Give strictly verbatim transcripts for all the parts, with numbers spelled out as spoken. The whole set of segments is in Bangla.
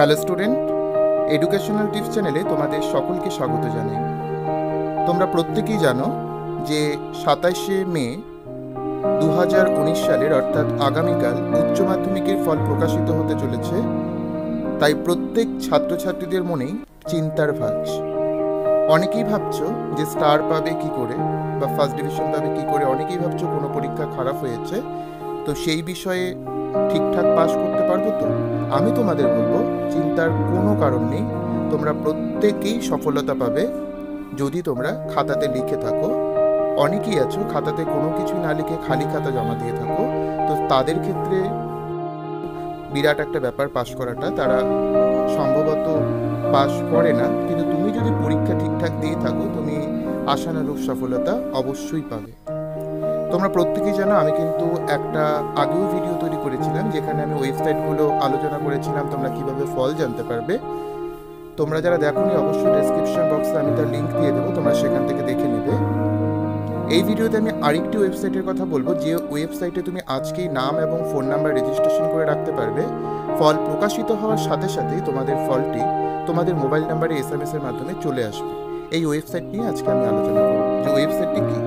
হ্যালো স্টুডেন্ট, এডুকেশনাল টিপস চ্যানেলে তোমাদের সকলকে স্বাগত জানাই। তোমরা প্রত্যেকেই জানো যে সাতাশে মে দু হাজার উনিশ সালের অর্থাৎ আগামীকাল উচ্চ মাধ্যমিকের ফল প্রকাশিত হতে চলেছে। তাই প্রত্যেক ছাত্রছাত্রীদের মনেই চিন্তার ভাঁজ। অনেকেই ভাবছো যে স্টার পাবে কি করে বা ফার্স্ট ডিভিশন পাবে কি করে, অনেকেই ভাবছো কোনো পরীক্ষা খারাপ হয়েছে, তো সেই বিষয়ে ঠিকঠাক পাস করতে পারবো তো? আমি তোমাদের বলবো চিন্তার কোনো কারণ নেই। তোমরা প্রত্যেকেই সফলতা পাবে যদি তোমরা খাতাতে লিখে থাকো। অনেকেই আছো খাতাতে কোনো কিছু না লিখে খালি খাতা জমা দিয়ে থাকো, তো তাদের ক্ষেত্রে বিরাট একটা ব্যাপার পাস করাটা। তারা সম্ভবত পাস করে না, কিন্তু তুমি যদি পরীক্ষা ঠিকঠাক দিয়ে থাকো তুমি আশানুরূপ সফলতা অবশ্যই পাবে। তোমরা প্রত্যেকেই জানো আমি কিন্তু একটা আগেও ভিডিও তৈরি করেছিলাম যেখানে আমি ওয়েবসাইটগুলো আলোচনা করেছিলাম তোমরা কিভাবে ফল জানতে পারবে। তোমরা যারা দেখোনি অবশ্যই ডেসক্রিপশন বক্সে আমি তার লিঙ্ক দিয়ে দেবো, তোমরা সেখান থেকে দেখে নেবে। এই ভিডিওতে আমি আরেকটি ওয়েবসাইটের কথা বলবো, যে ওয়েবসাইটে তুমি আজকেই নাম এবং ফোন নাম্বার রেজিস্ট্রেশন করে রাখতে পারবে। ফল প্রকাশিত হওয়ার সাথে সাথেই তোমাদের ফলটি তোমাদের মোবাইল নাম্বারে এস এম এস এর মাধ্যমে চলে আসবে। এই ওয়েবসাইট নিয়ে আজকে আমি আলোচনা করব, যে ওয়েবসাইটটি কী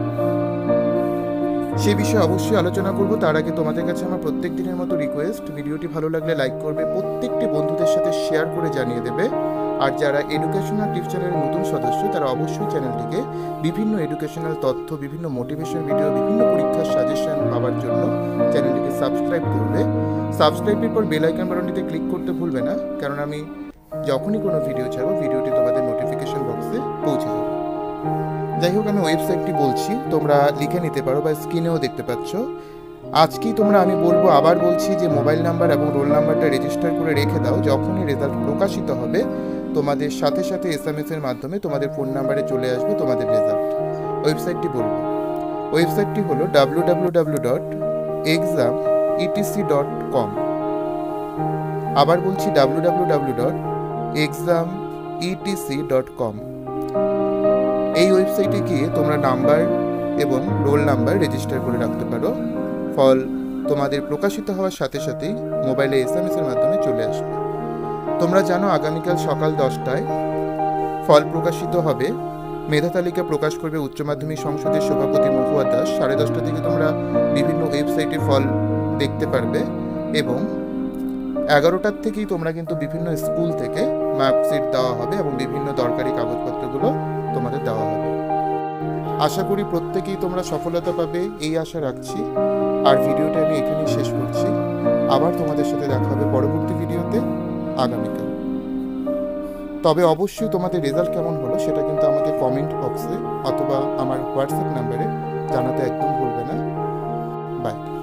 সে বিষয়ে অবশ্যই আলোচনা করব। তার আগে তোমাদের কাছে আমার প্রত্যেক দিনের মতো রিকোয়েস্ট, ভিডিওটি ভালো লাগলে লাইক করবে, প্রত্যেকটি বন্ধুদের সাথে শেয়ার করে জানিয়ে দেবে। আর যারা এডুকেশনাল টিপস চ্যানেলের নতুন সদস্য তারা অবশ্যই চ্যানেলটিকে বিভিন্ন এডুকেশনাল তথ্য, বিভিন্ন মোটিভেশন ভিডিও, বিভিন্ন পরীক্ষার সাজেশন পাওয়ার জন্য চ্যানেলটিকে সাবস্ক্রাইব করবে। সাবস্ক্রাইবের পর বেল আইকন বাটনটিতে ক্লিক করতে ভুলবে না, কারণ আমি যখনই কোনো ভিডিও ছাড়বো ভিডিওটি তোমাদের নোটিফিকেশন বক্সে পৌঁছে যাবে। যাই হোক, আমি ওয়েবসাইটটি বলছি, তোমরা লিখে নিতে পারো বা স্ক্রিনেও দেখতে পাচ্ছ। আজকেই তোমরা আমি বলবো, আবার বলছি, যে মোবাইল নাম্বার এবং রোল নাম্বারটা রেজিস্টার করে রেখে দাও। যখনই রেজাল্ট প্রকাশিত হবে তোমাদের সাথে সাথে এস এম এস এর মাধ্যমে তোমাদের ফোন নাম্বারে চলে আসবে তোমাদের রেজাল্ট। ওয়েবসাইটটি বলবো, ওয়েবসাইটটি হলো W W W dot exam ETC dot com. আবার বলছি W W W dot exam ETC dot com. এই ওয়েবসাইটে গিয়ে তোমরা নাম্বার এবং রোল নাম্বার রেজিস্টার করে রাখতে পারো। ফল তোমাদের প্রকাশিত হওয়ার সাথে সাথেই মোবাইলে এস এম এস এর মাধ্যমে চলে আসবে। তোমরা জানো আগামীকাল সকাল দশটায় ফল প্রকাশিত হবে। মেধা তালিকা প্রকাশ করবে উচ্চ মাধ্যমিক সংসদের সভাপতি মহুয়া দাস। সাড়ে দশটা থেকে তোমরা বিভিন্ন ওয়েবসাইটে ফল দেখতে পারবে, এবং এগারোটার থেকেই তোমরা কিন্তু বিভিন্ন স্কুল থেকে মার্কশিট দেওয়া হবে এবং বিভিন্ন দরকারি কাগজপত্রগুলো তোমাদের দেওয়া হবে। আশা করি প্রত্যেকেই তোমরা সফলতা পাবে, এই আশা রাখছি। আর ভিডিওটা আমি এখানেই শেষ করছি। আবার তোমাদের সাথে দেখা হবে পরবর্তী ভিডিওতে আগামীকাল। তবে অবশ্যই তোমাদের রেজাল্ট কেমন হলো সেটা কিন্তু আমাকে কমেন্ট বক্সে অথবা আমার হোয়াটসঅ্যাপ নাম্বারে জানাতে একদম ভুলবে না। বাই।